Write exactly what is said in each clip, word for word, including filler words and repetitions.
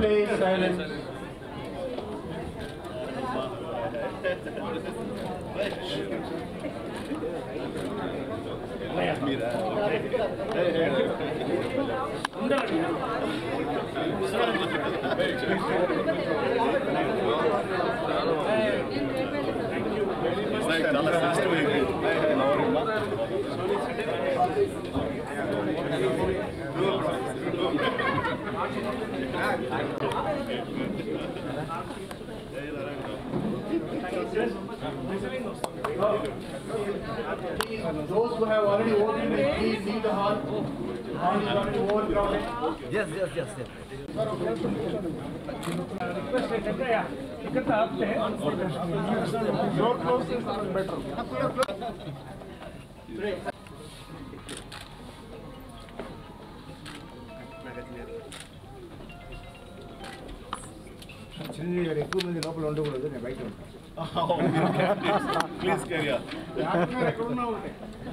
please, silence. Those who have already voted, please leave the hall. Hall is already overcrowded. Yes, yes, yes, yes. Door close is better. Chiranjeevi గారు ఎక్కువ మంది లోపల ఉండకూడదు, నేను బయట ఉంటాను. ప్లీజ్ క్యారియర్ ఎక్కడున్నా ఉంటే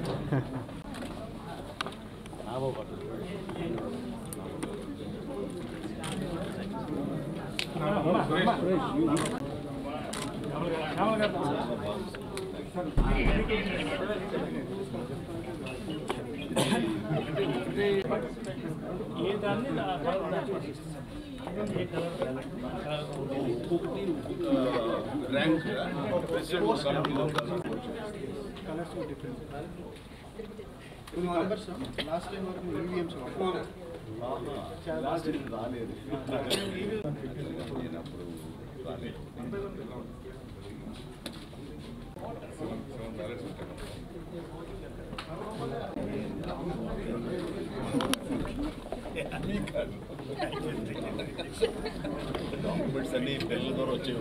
ఏ దాన్ని ర్యాంక్ లాస్ట్ టైం వరకు ఈవీఎంస్ లాస్ట్ రాలేదు నేనప్పుడు రాలేదు డాక్యుమెంట్స్ అన్ని పెళ్ళ ద్వారా వచ్చేవి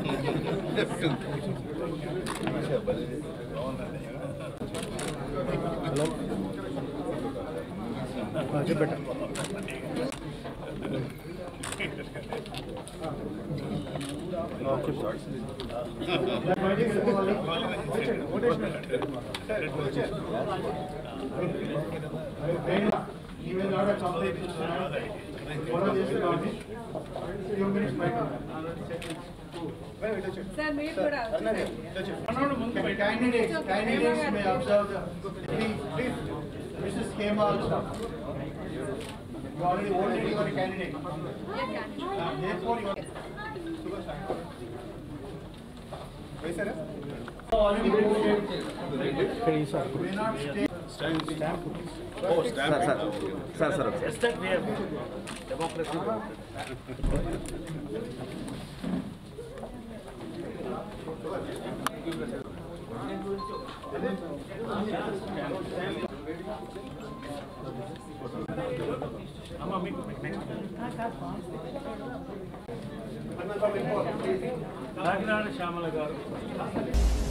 చెప్పండి. You will not have completed. Follow this logic. Few minutes might. Sir, me kuda. Candidates, candidates may observe the. Please, please. Missus Kema also. You already voted your candidate. Yeah, candidate. Uh, Therefore, you are. Already voted. May not stay. Stamp ఓ stamp sir sir sir ఒకసారి Respect we have democracy. అమ్మా మీకు కాకినాడ శ్యామల గారు